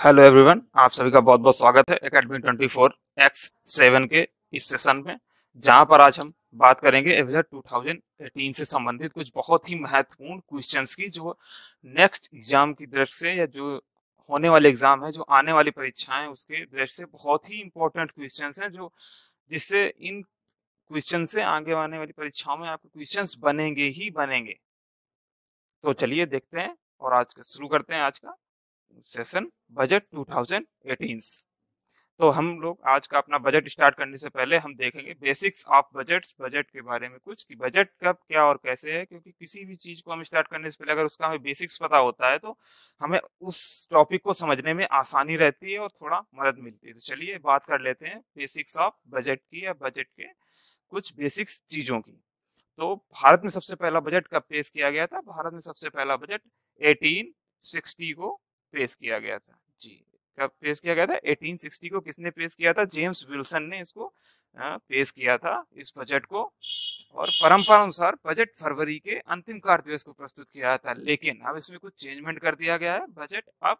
Hello everyone, आप सभी का बहुत बहुत स्वागत है एकेडमी 24x7 के इस सेशन में, जहां पर आज हम बात करेंगे एवियर 2018 से संबंधित कुछ बहुत ही महत्वपूर्ण क्वेश्चंस की, जो नेक्स्ट एग्जाम की दृष्टि से या जो होने वाले एग्जाम है, जो आने वाली परीक्षाएं उसके दृष्टि से बहुत ही इंपॉर्टेंट क्वेश्चंस हैं, जो जिससे इन क्वेश्चन से आगे आने वाली परीक्षाओं में आपके क्वेश्चंस बनेंगे ही बनेंगे। तो चलिए देखते हैं और आज का शुरू करते हैं आज का सेशन बजट 2018। तो हम लोग आज का अपना बजट स्टार्ट करने से पहले हम देखेंगे बेसिक्स ऑफ बजट्स, बजट के बारे में कुछ कि बजट कब क्या और कैसे है, क्योंकि किसी भी चीज को हम स्टार्ट करने से पहले अगर उसका हमें बेसिक्स पता होता है तो हमें उस टॉपिक को समझने में आसानी रहती है और थोड़ा मदद मिलती है। तो चलिए बात कर लेते हैं बेसिक्स ऑफ बजट की या बजट के कुछ बेसिक्स चीजों की। तो भारत में सबसे पहला बजट कब पेश किया गया था? भारत में सबसे पहला बजट 1860 को पेश किया गया था। जी, कब पेश किया गया था? 1860 को। किसने पेश किया था? जेम्स विल्सन ने इसको पेश किया था इस बजट को। और परंपरा अनुसार बजट फरवरी के अंतिम कार्य दिवस को प्रस्तुत किया था, लेकिन अब इसमें कुछ चेंजमेंट कर दिया गया है। बजट अब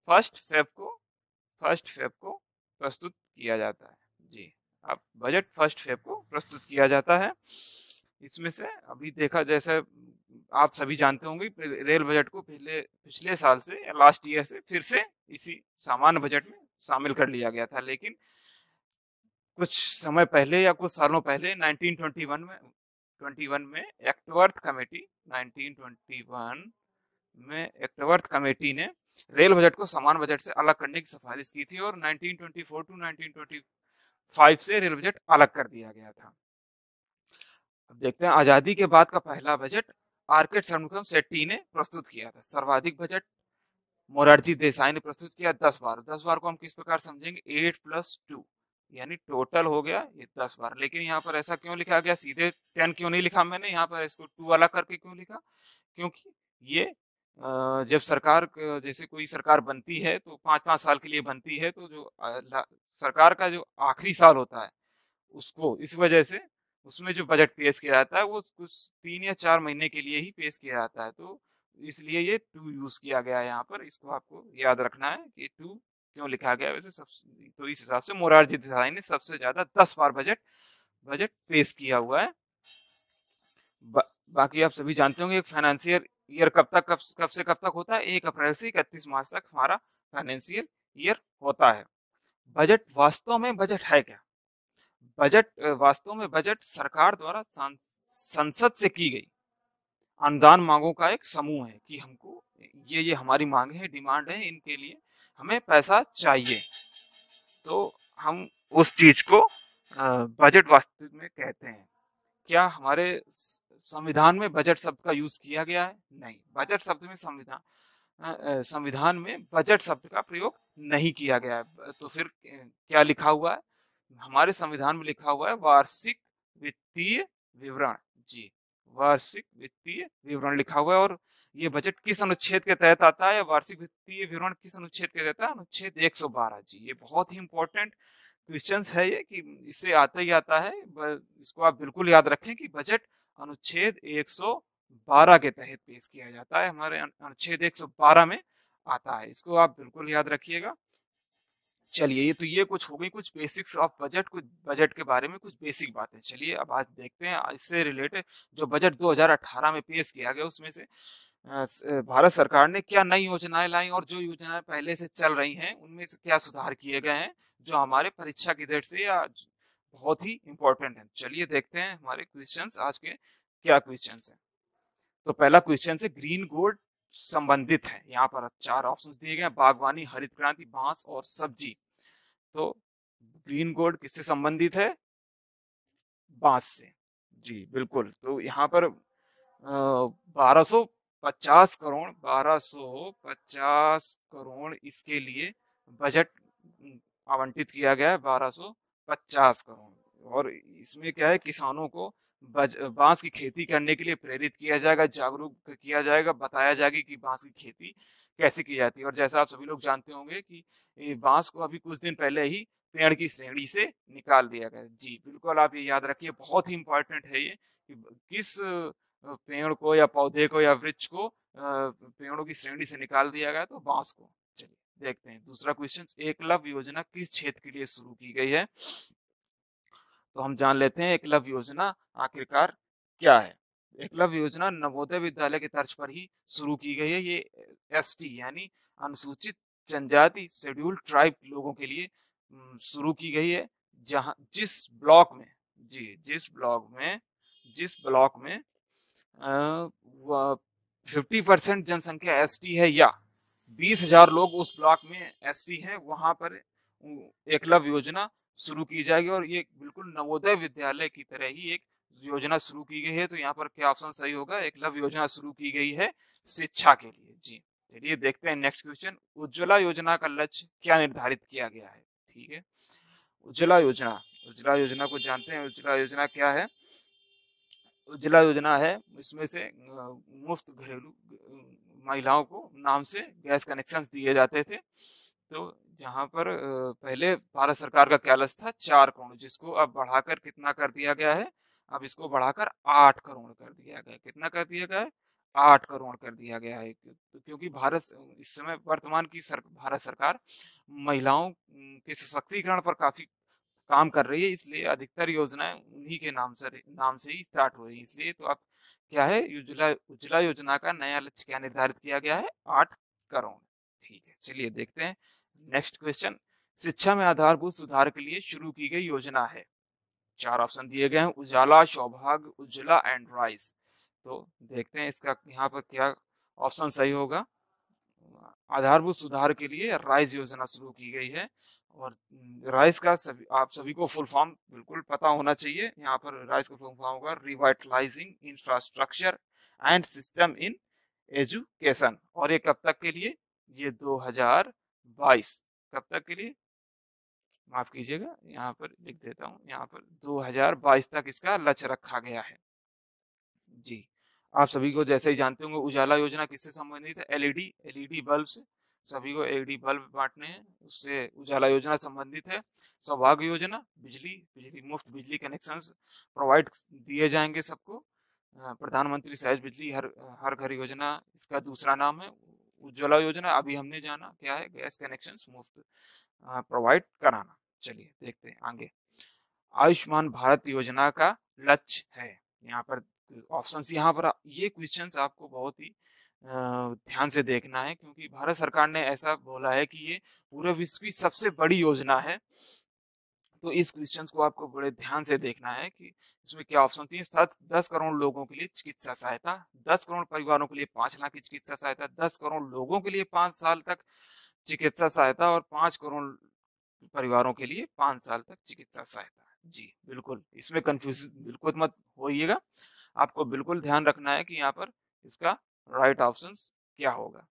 फर्स्ट फेब को प्रस्तुत किया जाता है। जी, अब बजट फर्स्ट फेब को प्रस्तुत किया जाता है। इसमें से अभी देखा, जैसे आप सभी जानते होंगे, रेल बजट को पिछले पिछले साल से या लास्ट ईयर से फिर से इसी सामान्य बजट में शामिल कर लिया गया था, लेकिन कुछ समय पहले या कुछ सालों पहले 1921 में एक्टवर्थ कमेटी 1921 में एक्टवर्थ कमेटी ने रेल बजट को समान बजट से अलग करने की सिफारिश की थी और 1924 टू 1925 से रेल बजट अलग कर दिया गया था। अब देखते हैं, आजादी के बाद का पहला बजट आर.के. षणमुगम शेट्टी ने प्रस्तुत किया था। सर्वाधिक बजट मोरारजी देसाई ने प्रस्तुत किया 10 बार। 10 बार को हम किस प्रकार समझेंगे? 8+2, यानी टोटल हो गया ये 10 बार। लेकिन यहाँ पर ऐसा क्यों लिखा गया? सीधे 10 क्यों नहीं लिखा मैंने? यहाँ पर इसको 2 अलग करके क्यों लिखा? क्योंकि ये जब सरकार जैसे कोई सरकार बनती है तो 5-5 साल के लिए बनती है, तो जो सरकार का जो आखिरी साल होता है उसको, इस वजह से उसमें जो बजट पेश किया जाता है वो कुछ 3 या 4 महीने के लिए ही पेश किया जाता है, तो इसलिए ये 2 यूज किया गया है यहाँ पर। इसको आपको याद रखना है कि 2 क्यों लिखा गया है। वैसे सब तो इस हिसाब से मोरारजी देसाई ने सबसे ज्यादा 10 बार बजट बजट पेश किया हुआ है। बाकी आप सभी जानते होंगे एक फाइनेंशियल ईयर कब से कब तक होता है? 1 अप्रैल से 31 मार्च तक हमारा फाइनेंशियल ईयर होता है। बजट वास्तव में बजट है क्या? बजट वास्तव में बजट सरकार द्वारा संसद से की गई अनुदान मांगों का एक समूह है कि हमको ये हमारी मांगे हैं, डिमांड है, इनके लिए हमें पैसा चाहिए, तो हम उस चीज को बजट वास्तविक में कहते हैं। क्या हमारे संविधान में बजट शब्द का यूज किया गया है? नहीं, बजट शब्द में संविधान में बजट शब्द का प्रयोग नहीं किया गया है। तो फिर क्या लिखा हुआ है? हमारे संविधान में लिखा हुआ है वार्षिक वित्तीय विवरण। जी, वार्षिक वित्तीय विवरण लिखा हुआ है। और ये बजट किस अनुच्छेद के तहत आता है? वार्षिक वित्तीय विवरण किस अनुच्छेद के तहत आता है? अनुच्छेद 112। जी, ये बहुत ही इंपॉर्टेंट क्वेश्चंस है ये, कि इससे आता ही आता है। इसको आप बिल्कुल याद रखें कि बजट अनुच्छेद 112 के तहत पेश किया जाता है, हमारे अनुच्छेद 112 में आता है। इसको आप बिल्कुल याद रखिएगा। चलिए, ये कुछ हो गई, कुछ बेसिक्स ऑफ बजट, कुछ बजट के बारे में कुछ बेसिक बातें। चलिए अब आज देखते हैं इससे रिलेटेड जो बजट 2018 में पेश किया गया, उसमें से भारत सरकार ने क्या नई योजनाएं लाई और जो योजनाएं पहले से चल रही हैं उनमें से क्या सुधार किए गए हैं, जो हमारे परीक्षा की दृष्टि से या बहुत ही इंपॉर्टेंट है। चलिए देखते हैं हमारे क्वेश्चंस आज के क्या क्वेश्चंस हैं। तो पहला क्वेश्चन है ग्रीन गोल्ड संबंधित है। यहाँ पर 4 ऑप्शंस दिए गए हैं: बागवानी, हरित क्रांति, बांस और सब्जी। तो ग्रीन गोल्ड किससे संबंधित है? बांस से। जी बिल्कुल। तो यहाँ पर 1250 करोड़ इसके लिए बजट आवंटित किया गया है, 1250 करोड़। और इसमें क्या है, किसानों को बांस की खेती करने के लिए प्रेरित किया जाएगा, जागरूक किया जाएगा, बताया जाएगा कि बांस की खेती कैसे की जाती है। और जैसा आप सभी लोग जानते होंगे कि बांस को अभी कुछ दिन पहले ही पेड़ की श्रेणी से निकाल दिया गया। जी बिल्कुल, आप ये याद रखिए, बहुत ही इंपॉर्टेंट है ये कि किस पेड़ को या पौधे को या वृक्ष को पेड़ों की श्रेणी से निकाल दिया गया, तो बांस को। चलिए देखते हैं दूसरा क्वेश्चन, एकलव्य योजना किस क्षेत्र के लिए शुरू की गई है? तो हम जान लेते हैं एकलव्य योजना आखिरकार क्या है। एकलव्य योजना नवोदय विद्यालय की तर्ज पर ही शुरू की गई है। ये एसटी यानी अनुसूचित जनजाति शेड्यूल्ड ट्राइब लोगों के लिए शुरू की गई है। जहां जिस ब्लॉक में जिस ब्लॉक में 50% जनसंख्या एसटी है या 20,000 लोग उस ब्लॉक में एसटी हैं, वहां पर एकलव्य योजना शुरू की जाएगी। और ये बिल्कुल नवोदय विद्यालय की तरह ही एक योजना शुरू की गई है। तो यहाँ पर क्या ऑप्शन सही होगा? एकलव्य योजना शुरू की गई है शिक्षा के लिए। जी चलिए देखते हैं नेक्स्ट क्वेश्चन, उज्ज्वला योजना का लक्ष्य क्या निर्धारित किया गया है? ठीक है, उज्ज्वला योजना को जानते हैं। उज्ज्वला योजना क्या है? उज्ज्वला योजना है, इसमें से मुफ्त घरेलू महिलाओं को नाम से गैस कनेक्शन दिए जाते थे। तो जहां पर पहले भारत सरकार का क्या लक्ष्य था? 4 करोड़, जिसको अब बढ़ाकर कितना कर दिया गया है? अब इसको बढ़ाकर 8 करोड़ कर दिया गया है। कितना कर दिया गया है? 8 करोड़ कर दिया गया है। क्योंकि भारत इस समय वर्तमान की भारत सरकार महिलाओं के सशक्तिकरण पर काफी काम कर रही है, इसलिए अधिकतर योजनाएं उन्हीं के नाम से ही स्टार्ट हो रही है। इसलिए तो अब क्या है, उज्ज्वला उज्ज्वला योजना का नया लक्ष्य क्या निर्धारित किया गया है? 8 करोड़। ठीक है, चलिए देखते हैं नेक्स्ट क्वेश्चन, शिक्षा में आधारभूत सुधार के लिए शुरू की गई योजना है। 4 ऑप्शन दिए गए हैं, उजाला, सौभाग्य, उज्ज्वला एंड राइज। तो देखते हैं इसका यहाँ पर क्या ऑप्शन सही होगा। आधारभूत सुधार के लिए राइज योजना शुरू की गई है। और राइज का आप सभी को फुल फॉर्म बिल्कुल पता होना चाहिए। यहाँ पर राइज का फुल फॉर्म होगा revitalising infrastructure and system in education. और ये कब तक के लिए? ये 2022। कब तक के लिए? माफ कीजिएगा, यहाँ पर लिख देता हूँ, यहाँ पर 2022 तक इसका लक्ष्य रखा गया है। जी, आप सभी को जैसे ही जानते होंगे, उजाला योजना किससे संबंधित है? एलईडी बल्ब से। सभी को एलईडी बल्ब बांटने हैं, उससे उजाला योजना संबंधित है। सौभाग्य योजना, बिजली मुफ्त बिजली कनेक्शन प्रोवाइड दिए जाएंगे सबको। प्रधानमंत्री सहज बिजली हर हर घर योजना इसका दूसरा नाम है। उज्ज्वला योजना अभी हमने जाना क्या है, गैस कनेक्शन मुफ्त प्रोवाइड कराना। चलिए देखते हैं आगे, आयुष्मान भारत योजना का लक्ष्य है। यहाँ पर ऑप्शंस, यहाँ पर ये क्वेश्चंस आपको बहुत ही ध्यान से देखना है, क्योंकि भारत सरकार ने ऐसा बोला है कि ये पूरे विश्व की सबसे बड़ी योजना है। तो इस क्वेश्चंस को आपको बड़े ध्यान से देखना है कि इसमें क्या ऑप्शन थी। 10 करोड़ लोगों के लिए चिकित्सा सहायता, 10 करोड़ परिवारों के लिए 5 लाख की चिकित्सा सहायता, 10 करोड़ लोगों के लिए 5 साल तक चिकित्सा सहायता, और 5 करोड़ परिवारों के लिए 5 साल तक चिकित्सा सहायता। जी बिल्कुल, इसमें कंफ्यूज बिल्कुल मत होइएगा। आपको बिल्कुल ध्यान रखना है कि यहाँ पर इसका राइट ऑप्शंस क्या होगा।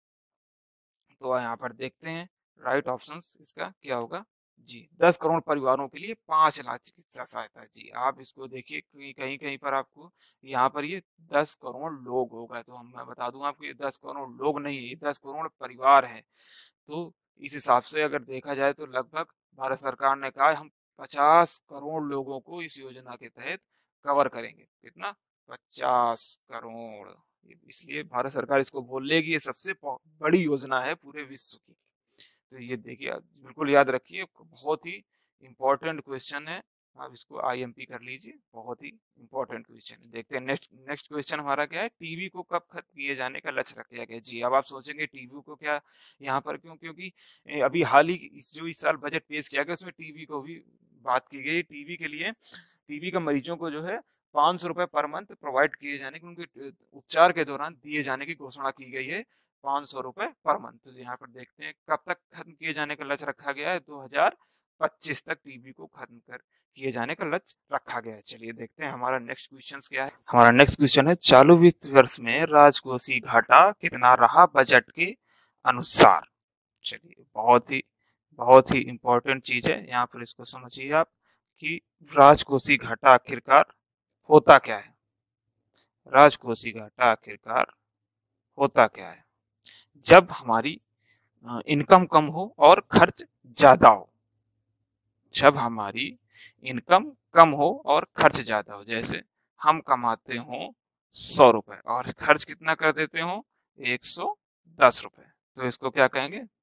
तो यहाँ पर देखते हैं राइट ऑप्शंस इसका क्या होगा। जी, 10 करोड़ परिवारों के लिए 5 लाख चिकित्सा सहायता। जी, आप इसको देखिए कहीं कहीं पर आपको यहाँ पर ये 10 करोड़ लोग होगा, तो मैं बता दूं आपको, ये 10 करोड़ लोग नहीं है, ये 10 करोड़ परिवार है। तो इस हिसाब से अगर देखा जाए तो लगभग भारत सरकार ने कहा हम 50 करोड़ लोगों को इस योजना के तहत कवर करेंगे। कितना? 50 करोड़। इसलिए भारत सरकार इसको बोल लेगी ये सबसे बड़ी योजना है पूरे विश्व की। तो ये देखिए, बिल्कुल याद रखिए, बहुत ही इंपॉर्टेंट क्वेश्चन है। आप इसको आईएमपी कर लीजिए, बहुत ही इंपॉर्टेंट क्वेश्चन है। देखते हैं नेक्स्ट क्वेश्चन हमारा क्या है, टीवी को कब खत्म किए जाने का लक्ष्य रखा गया? जी, अब आप सोचेंगे टीवी को क्या यहाँ पर क्यों? क्योंकि अभी हाल ही इस साल बजट पेश किया गया उसमें टीवी को भी बात की गई। टीवी के लिए, टीवी का मरीजों को जो है 500 रुपए पर मंथ प्रोवाइड किए जाने की, उनके उपचार के दौरान दिए जाने की घोषणा की गई है। 500 रुपए पर मंथ। तो यहाँ पर देखते हैं कब तक खत्म किए जाने का लक्ष्य रखा गया है। 2025 तक टीबी को खत्म कर किए जाने का लक्ष्य रखा गया है। चलिए देखते हैं हमारा नेक्स्ट क्वेश्चन क्या है। हमारा नेक्स्ट क्वेश्चन है, चालू वित्त वर्ष में राजकोषीय घाटा कितना रहा बजट के अनुसार? चलिए, बहुत ही इंपॉर्टेंट चीज है, यहाँ पर इसको समझिए आप कि राजकोषीय घाटा आखिरकार होता क्या है। राजकोषीय घाटा आखिरकार होता क्या है? जब हमारी इनकम कम हो और खर्च ज्यादा हो। जब हमारी इनकम कम हो और खर्च ज्यादा हो, जैसे हम कमाते हो 100 रुपए और खर्च कितना कर देते हो? 110 रुपए, तो इसको क्या कहेंगे?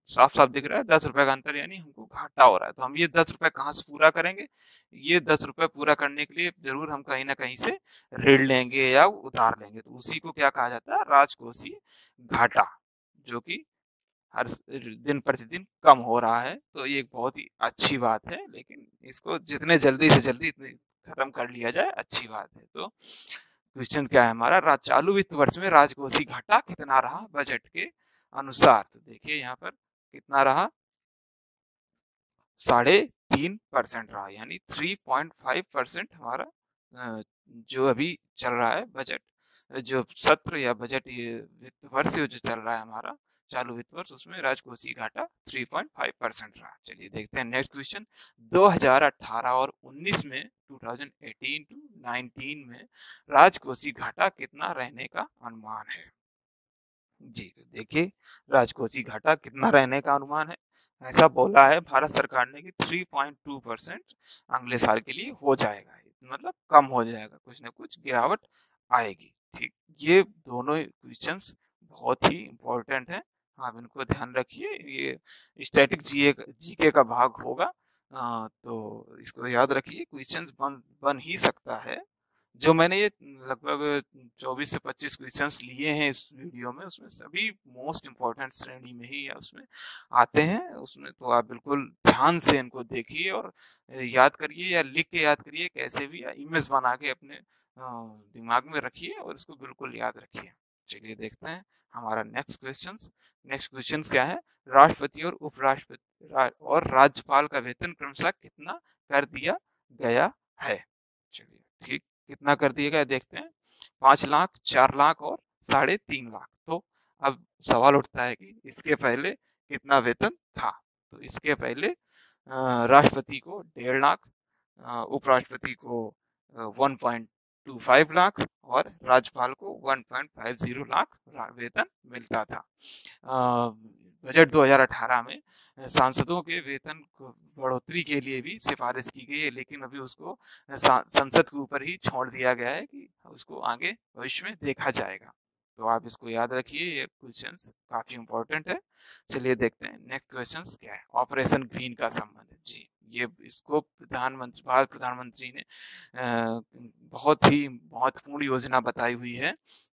साफ साफ दिख रहा है 10 रुपए का अंतर, यानी हमको घाटा हो रहा है। तो हम ये 10 रुपए कहाँ से पूरा करेंगे? ये 10 रुपए पूरा करने के लिए जरूर हम कहीं ना कहीं से ऋण लेंगे या उधार लेंगे, तो उसी को क्या कहा जाता है? राजकोषीय घाटा, जो कि हर दिन प्रतिदिन कम हो रहा है। तो ये एक बहुत ही अच्छी बात है, लेकिन इसको जितने जल्दी से जल्दी खत्म कर लिया जाए अच्छी बात है। तो क्वेश्चन क्या है हमारा? चालू वित्त वर्ष में राजकोषीय घाटा कितना रहा बजट के अनुसार? तो देखिए यहाँ पर कितना रहा, 3.5% रहा, यानी 3.5% हमारा जो अभी चल रहा है बजट, जो सत्र या बजट ये वित्त वर्ष जो चल रहा है हमारा चालू वित्त वर्ष, उसमें राजकोषीय घाटा 3.5% रहा। चलिए देखते हैं नेक्स्ट क्वेश्चन। 2018 और 19 में 2018 टू 19 में राजकोषीय घाटा कितना रहने का अनुमान है? जी, तो देखिए राजकोषीय घाटा कितना रहने का अनुमान है? ऐसा बोला है भारत सरकार ने कि 3.2% अगले साल के लिए हो जाएगा, मतलब कम हो जाएगा, कुछ ना कुछ गिरावट आएगी। ठीक, ये दोनों क्वेश्चंस बहुत ही इम्पोर्टेंट है, आप इनको ध्यान रखिए। ये स्टैटिक जीके का भाग होगा, तो इसको याद रखिए। क्वेश्चंस बन ही सकता है। जो मैंने ये लगभग 24 से 25 क्वेश्चंस लिए हैं इस वीडियो में, उसमें सभी मोस्ट इम्पोर्टेंट श्रेणी में ही या उसमें आते हैं। उसमें तो आप बिल्कुल ध्यान से इनको देखिए और याद करिए, या लिख के याद करिए कैसे भी, या इमेज बना के अपने दिमाग में रखिए और इसको बिल्कुल याद रखिए। चलिए देखते हैं हमारा नेक्स्ट क्वेश्चन। नेक्स्ट क्वेश्चन क्या है? राष्ट्रपति और उपराष्ट्रपति और राज्यपाल का वेतन क्रमशः कितना कर दिया गया है? चलिए ठीक, कितना कर दिया गया देखते हैं। 5 लाख, 4 लाख और 3.5 लाख। तो अब सवाल उठता है कि इसके पहले कितना वेतन था? तो इसके पहले राष्ट्रपति को 1.5 लाख, उपराष्ट्रपति को 1.25 लाख और राज्यपाल को 1.50 लाख वेतन मिलता था। बजट 2018 में सांसदों के वेतन को बढ़ोतरी के लिए भी सिफारिश की गई है, लेकिन अभी उसको संसद के ऊपर ही छोड़ दिया गया है कि उसको आगे भविष्य में देखा जाएगा। तो आप इसको याद रखिए, ये क्वेश्चंस काफी इंपॉर्टेंट है। चलिए देखते हैं नेक्स्ट क्वेश्चंस क्या है। ऑपरेशन ग्रीन का संबंध है। जी, ये इसको भारत प्रधानमंत्री ने बहुत ही महत्वपूर्ण योजना बताई हुई है।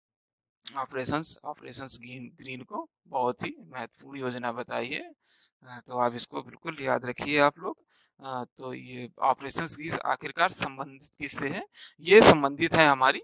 ऑपरेशंस ग्रीन को बहुत ही महत्वपूर्ण योजना बताई है। तो आप इसको बिल्कुल याद रखिए आप लोग। तो ये ऑपरेशंस ग्रीन आखिरकार संबंधित किससे है? ये संबंधित है हमारी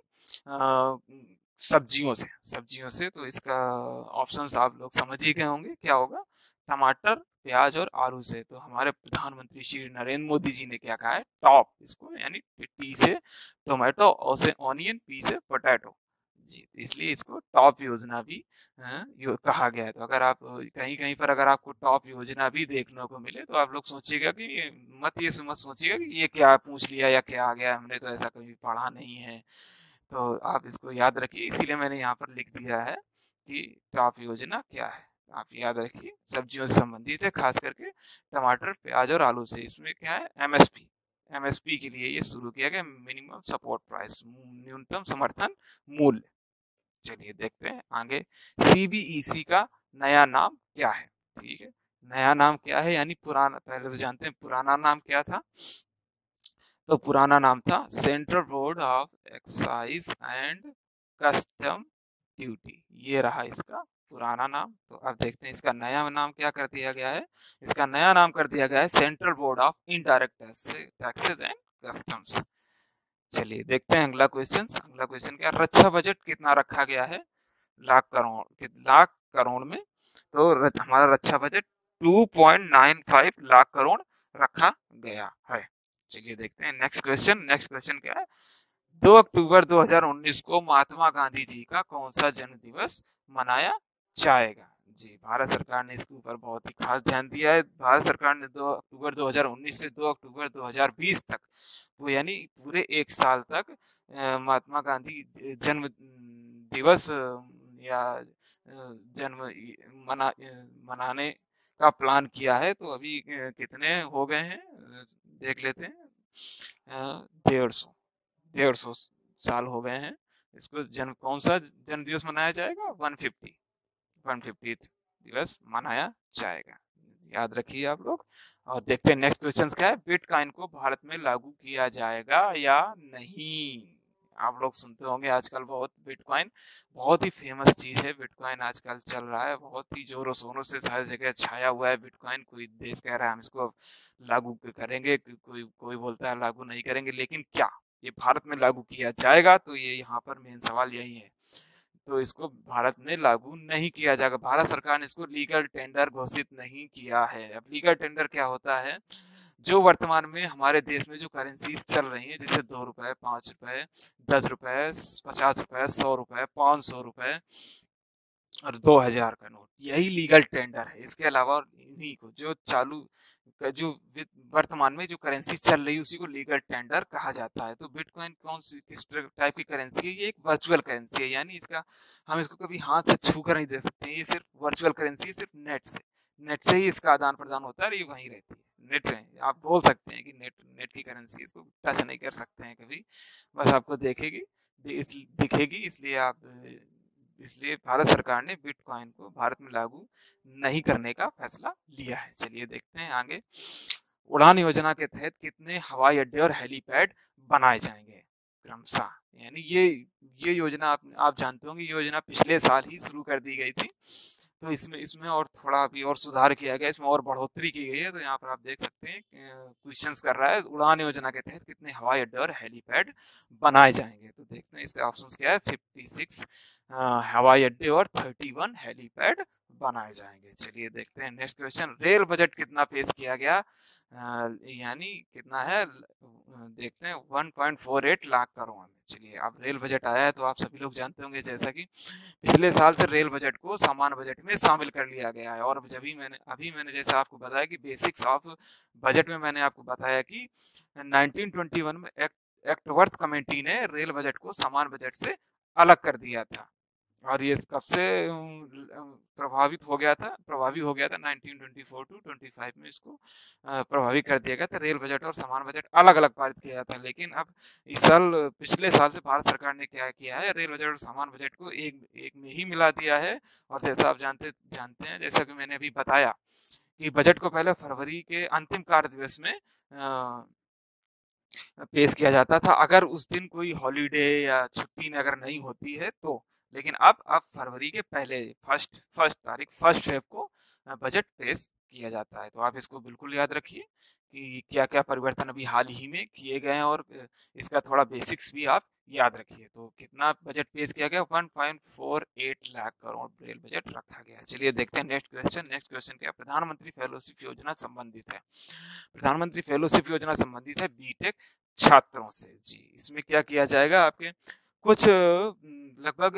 सब्जियों से। तो इसका ऑप्शंस आप लोग समझ ही गए होंगे क्या होगा। टमाटर, प्याज और आलू से। तो हमारे प्रधानमंत्री श्री नरेंद्र मोदी जी ने क्या कहा है? टॉप, इसको यानी टी से टोमेटो, ओ से ऑनियन, पी से पोटैटो। जी, तो इसलिए इसको टॉप योजना भी कहा गया है। तो अगर आप कहीं कहीं पर अगर आपको टॉप योजना भी देखने को मिले, तो आप लोग सोचिएगा कि ये मत सोचिएगा कि ये क्या पूछ लिया या क्या आ गया, हमने तो ऐसा कभी पढ़ा नहीं है। तो आप इसको याद रखिए, इसीलिए मैंने यहाँ पर लिख दिया है कि टॉप योजना क्या है। आप याद रखिए, सब्जियों से संबंधित है, खास करके टमाटर, प्याज और आलू से। इसमें क्या है? एमएसपी के लिए ये शुरू किया गया, मिनिमम सपोर्ट प्राइस, न्यूनतम समर्थन मूल्य। चलिए देखते हैं आगे। सीबीईसी का नया नाम क्या है? ठीक है, नया नाम क्या है, यानी पुराना, पहले तो जानते हैं पुराना नाम क्या था। तो पुराना नाम था central board of excise and custom duty. ये रहा इसका पुराना नाम। तो अब देखते हैं इसका नया नाम क्या कर दिया गया है। इसका नया नाम कर दिया गया है central board of indirect taxes and customs. चलिए देखते हैं अगला क्वेश्चन। अगला क्वेश्चन क्या? रक्षा बजट कितना रखा गया है लाख करोड़ में? तो हमारा रक्षा बजट 2.95 लाख करोड़ रखा गया है। चलिए देखते हैं नेक्स्ट क्वेश्चन। नेक्स्ट क्वेश्चन क्या है? 2 अक्टूबर 2019 को महात्मा गांधी जी का कौन सा जन्म दिवस मनाया जाएगा? जी, भारत सरकार ने इसके ऊपर बहुत ही खास ध्यान दिया है। भारत सरकार ने 2 अक्टूबर 2019 से 2 अक्टूबर 2020 तक, वो यानी पूरे 1 साल तक महात्मा गांधी जन्म दिवस या जन्म मनाने का प्लान किया है। तो अभी कितने हो गए हैं देख लेते हैं। 150 साल हो गए हैं इसको। कौन सा जन्म दिवस मनाया जाएगा? 150th दिवस मनाया जाएगा। याद रखिए आप लोग। और देखते हैं नेक्स्ट क्वेश्चन क्या है, बिटकॉइन को भारत में लागू किया जाएगा या नहीं। आप लोग सुनते होंगे आजकल बहुत, बिटकॉइन बहुत ही फेमस चीज है, बिटकॉइन आजकल चल रहा है बहुत ही जोरों शोरों से, हर जगह छाया हुआ है बिटकॉइन। कोई देश कह रहा है हम इसको लागू करेंगे, कोई कोई बोलता है लागू नहीं करेंगे, लेकिन क्या ये भारत में लागू किया जाएगा? तो ये यहाँ पर मेन सवाल यही है। तो इसको भारत में लागू नहीं किया जाएगा। भारत सरकार ने इसको लीगल टेंडर घोषित नहीं किया है। अब लीगल टेंडर क्या होता है? जो वर्तमान में हमारे देश में जो करेंसीज चल रही है, जैसे 2 रुपए, 5 रुपए, 10 रुपए, 50 रुपए, 100 रुपए, 500 रुपए और 2000 का नोट, यही लीगल टेंडर है। इसके अलावा इन्हीं को जो चालू जो वर्तमान में जो करेंसी चल रही है उसी को लीगल टेंडर कहा जाता है। तो बिटकॉइन कौन सी किस टाइप की करेंसी है? ये एक वर्चुअल करेंसी है, यानी इसका हम इसको कभी हाथ से छू कर नहीं दे सकते हैं। ये सिर्फ वर्चुअल करेंसी है, सिर्फ नेट से ही इसका आदान प्रदान होता है और ये वहीं रहती है। नेट में आप बोल सकते हैं कि नेट नेट की करेंसी, इसको टच नहीं कर सकते हैं कभी, बस आपको देखेगी दिखेगी। इसलिए भारत सरकार ने बिटकॉइन को भारत में लागू नहीं करने का फैसला लिया है। चलिए देखते हैं आगे। उड़ान योजना के तहत कितने हवाई अड्डे और हेलीपैड बनाए जाएंगे क्रमशः? यानी ये योजना आप जानते होंगे, ये योजना पिछले साल ही शुरू कर दी गई थी। तो इसमें इसमें और थोड़ा अभी और सुधार किया गया, इसमें और बढ़ोतरी की गई है। तो यहाँ पर आप देख सकते हैं क्वेश्चंस कर रहा है, उड़ान योजना के तहत कितने हवाई अड्डे और हेलीपैड बनाए जाएंगे? तो देखते हैं इसका ऑप्शन क्या है। 56 हवाई अड्डे और 31 हेलीपैड बनाए जाएंगे। चलिए देखते हैं नेक्स्ट क्वेश्चन। रेल बजट कितना पेश किया गया? यानी कितना है देखते हैं, 1.48 लाख करोड़ में। चलिए अब रेल बजट आया है तो आप सभी लोग जानते होंगे, जैसा कि पिछले साल से रेल बजट को सामान्य बजट में शामिल कर लिया गया है। और अभी मैंने जैसा आपको बताया कि बेसिक्स ऑफ बजट में मैंने आपको बताया कि 1921 में एक्टवर्थ कमेटी ने रेल बजट को सामान्य बजट से अलग कर दिया था। और ये कब से प्रभावी हो गया था 1924 टू 25 में इसको प्रभावी कर दिया गया था। रेल बजट और सामान्य बजट अलग अलग पारित किया जाता है, लेकिन अब इस साल पिछले साल से भारत सरकार ने क्या किया है, रेल बजट और सामान्य बजट को एक एक में ही मिला दिया है। और जैसा आप जानते हैं, जैसा कि मैंने अभी बताया कि बजट को पहले फरवरी के अंतिम कार्य दिवस में पेश किया जाता था, अगर उस दिन कोई हॉलीडे या छुट्टी ने अगर नहीं होती है तो। लेकिन अब फरवरी के पहले फर्स्ट फेब को बजट पेश किया जाता है। तो आप इसको बिल्कुल याद रखिए कि क्या क्या परिवर्तन अभी हाल ही में किए गए हैं, और इसका थोड़ा बेसिक्स भी आप याद रखिए। तो कितना बजट पेश किया गया? 1.48 लाख करोड़ रेल बजट रखा गया। चलिए देखते हैं नेक्स्ट क्वेश्चन। नेक्स्ट क्वेश्चन क्या? प्रधानमंत्री फेलोशिप योजना संबंधित है। प्रधानमंत्री फेलोशिप योजना संबंधित है बीटेक छात्रों से। जी, इसमें क्या किया जाएगा? आपके कुछ लगभग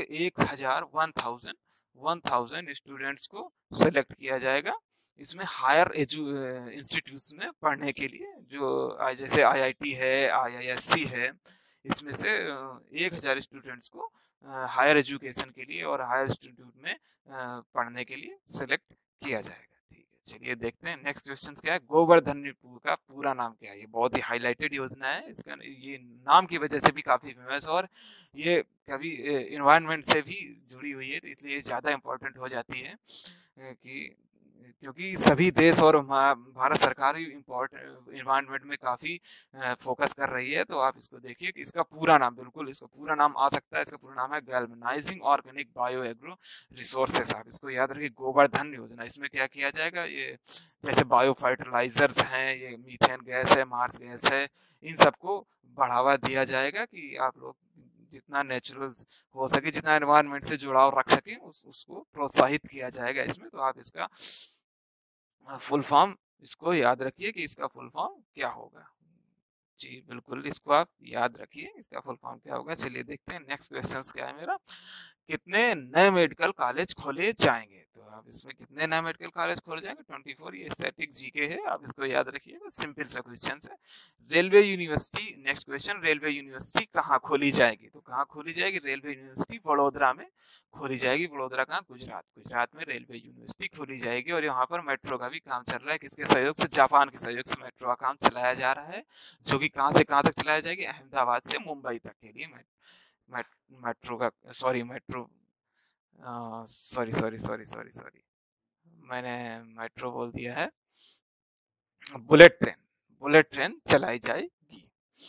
1000 स्टूडेंट्स को सेलेक्ट किया जाएगा इसमें हायर इंस्टीट्यूट्स में पढ़ने के लिए, जो जैसे आईआईटी है, आईआईएससी है। इसमें से 1000 स्टूडेंट्स को हायर एजुकेशन के लिए और हायर इंस्टीट्यूट में पढ़ने के लिए सेलेक्ट किया जाएगा। ठीक है, चलिए देखते हैं नेक्स्ट क्वेश्चन क्या है। गोवर्धन का पूरा नाम क्या है? ये बहुत ही हाईलाइटेड योजना है, इसका ये नाम की वजह से भी काफी फेमस, और ये कभी इन्वायरमेंट से भी जुड़ी हुई है, तो इसलिए ज्यादा इम्पोर्टेंट हो जाती है कि क्योंकि सभी देश और भारत सरकार इन्वायरमेंट में काफी फोकस कर रही है। तो आप इसको देखिए कि इसका पूरा नाम, बिल्कुल इसका पूरा नाम आ सकता है, इसका पूरा नाम है galvanising organic bio agro resources. आप इसको याद रखिए, गोवर्धन योजना। इसमें क्या किया जाएगा? ये जैसे बायो फर्टिलाइजर्स हैं, ये मीथेन गैस है, मार्स गैस है, इन सबको बढ़ावा दिया जाएगा कि आप लोग जितना नेचुरल हो सके, जितना एनवायरनमेंट से जुड़ाव रख सके, उसको प्रोत्साहित किया जाएगा इसमें। तो आप इसका फुल फॉर्म इसको याद रखिए कि इसका फुल फॉर्म क्या होगा। जी बिल्कुल, इसको आप याद रखिए, इसका फुल फॉर्म क्या होगा। चलिए देखते हैं नेक्स्ट क्वेश्चन क्या है मेरा। कितने नए मेडिकल कॉलेज खोले जाएंगे? तो आप इसमें कितने नए मेडिकल कॉलेज खोले जाएंगे? 24। ये स्टैटिक जीके है, आप इसको याद रखिएगा, सिंपल सा क्वेश्चन है। Railway university, next question, railway university कहाँ खोली जाएगी? तो कहाँ खोली जाएगी? रेलवे यूनिवर्सिटी वडोदरा में खोली जाएगी। वडोदरा कहाँ? गुजरात में रेलवे यूनिवर्सिटी खोली जाएगी। और यहाँ पर मेट्रो का भी काम चल रहा है, किसके सहयोग से? जापान के सहयोग से मेट्रो का काम चलाया जा रहा है, जो कि कहाँ से कहाँ तक चलाया जाएगी? अहमदाबाद से मुंबई तक के लिए मेट्रो का, sorry metro, sorry sorry sorry sorry sorry मैंने मेट्रो बोल दिया है, बुलेट ट्रेन चलाई जाएगी।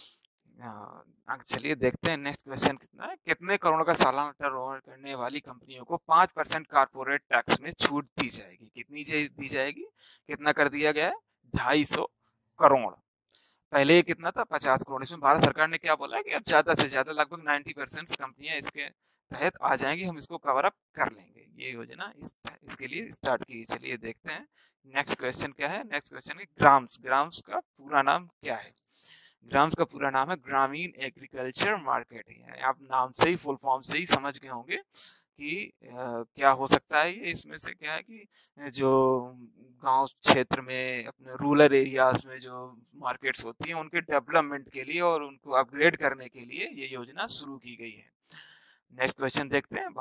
चलिए देखते हैं नेक्स्ट क्वेश्चन कितना है। कितने करोड़ का सालाना टर्नओवर करने वाली कंपनियों को 5% कारपोरेट टैक्स में छूट दी जाएगी? कितनी दी जाएगी? कितना कर दिया गया है? 250 करोड़। पहले ये कितना था? 50 करोड़। इसमें भारत सरकार ने क्या बोला है कि अब ज्यादा से ज्यादा लगभग 90% कंपनियां इसके तहत आ जाएंगी, हम इसको कवर अप कर लेंगे। ये योजना इसके लिए स्टार्ट की। चलिए देखते हैं नेक्स्ट क्वेश्चन क्या है। नेक्स्ट क्वेश्चन है ग्राम्स। ग्राम्स का पूरा नाम क्या है? ग्राम्स का पूरा नाम है ग्रामीण एग्रीकल्चर मार्केट। है आप नाम से ही, फुल फॉर्म से ही समझ गए होंगे कि क्या हो सकता है ये। इसमें से क्या है कि जो गांव क्षेत्र में, अपने रूरल एरियाज में जो मार्केट्स होती हैं उनके डेवलपमेंट के लिए और उनको अपग्रेड करने के लिए ये योजना शुरू की गई है। नेक्स्ट क्वेश्चन देखते हैं।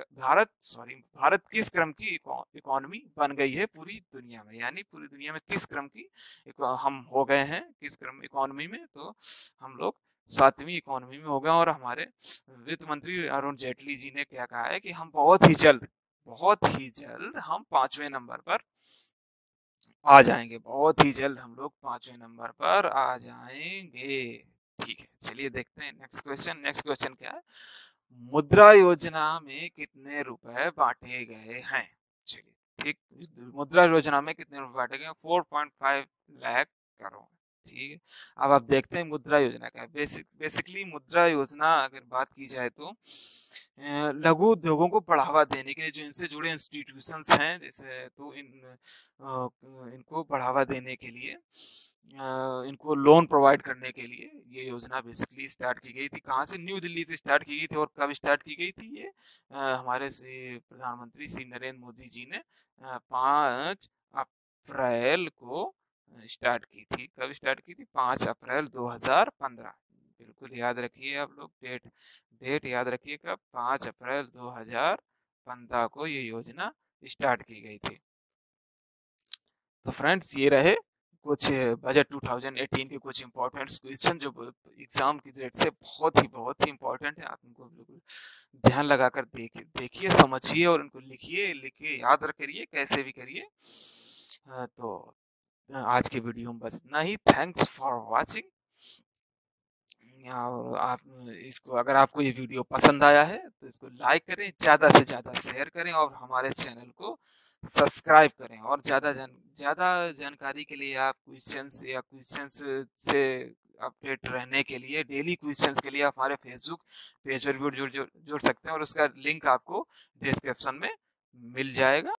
भारत किस क्रम की इकोनॉमी बन गई है पूरी दुनिया में? यानी पूरी दुनिया में किस क्रम की हम हो गए हैं, किस क्रम इकोनॉमी में? तो हम लोग 7वीं इकोनॉमी में हो गए। और हमारे वित्त मंत्री अरुण जेटली जी ने क्या कहा है कि हम बहुत ही जल्द हम 5वें नंबर पर आ जाएंगे। बहुत ही जल्द हम लोग 5वें नंबर पर आ जाएंगे। ठीक है, चलिए देखते हैं नेक्स्ट क्वेश्चन। नेक्स्ट क्वेश्चन क्या है? मुद्रा योजना में कितने रुपए बांटे गए हैं? चलिए, ठीक, मुद्रा योजना में कितने रुपए बांटे गए? 4.5 लाख करोड़। ठीक है, अब आप देखते हैं मुद्रा योजना क्या है। बेसिकली मुद्रा योजना अगर बात की जाए तो लघु उद्योगों को बढ़ावा देने के लिए जो इनसे जुड़े इंस्टीट्यूशंस हैं, जैसे तो इनको बढ़ावा देने के लिए, इनको लोन प्रोवाइड करने के लिए ये योजना बेसिकली स्टार्ट की गई थी। कहाँ से? न्यू दिल्ली से स्टार्ट की गई थी। और कब स्टार्ट की गई थी ये? हमारे से प्रधानमंत्री श्री नरेंद्र मोदी जी ने 5 अप्रैल को स्टार्ट की थी। कब स्टार्ट की थी? 5 अप्रैल 2015। बिल्कुल याद रखिए आप लोग, डेट याद रखिए कब? 5 अप्रैल 2015 को ये योजना स्टार्ट की गई थी। तो फ्रेंड्स, ये रहे कुछ बजट 2018 के कुछ इंपॉर्टेंट क्वेश्चन जो एग्जाम की डेट से बहुत ही इंपॉर्टेंट है। आप इनको बिल्कुल ध्यान लगाकर देखिए, समझिए और उनको लिख के याद करिए, कैसे भी करिए। तो आज के वीडियो में बस इतना ही। Thanks for watching. और आप इसको, अगर आपको ये वीडियो पसंद आया है तो इसको लाइक करें, ज़्यादा से ज़्यादा शेयर करें और हमारे चैनल को सब्सक्राइब करें। और ज़्यादा जानकारी के लिए आप क्वेश्चंस से अपडेट रहने के लिए, डेली क्वेश्चंस के लिए आप हमारे फेसबुक पेज पर भी जुड़ सकते हैं और उसका लिंक आपको डिस्क्रिप्शन में मिल जाएगा।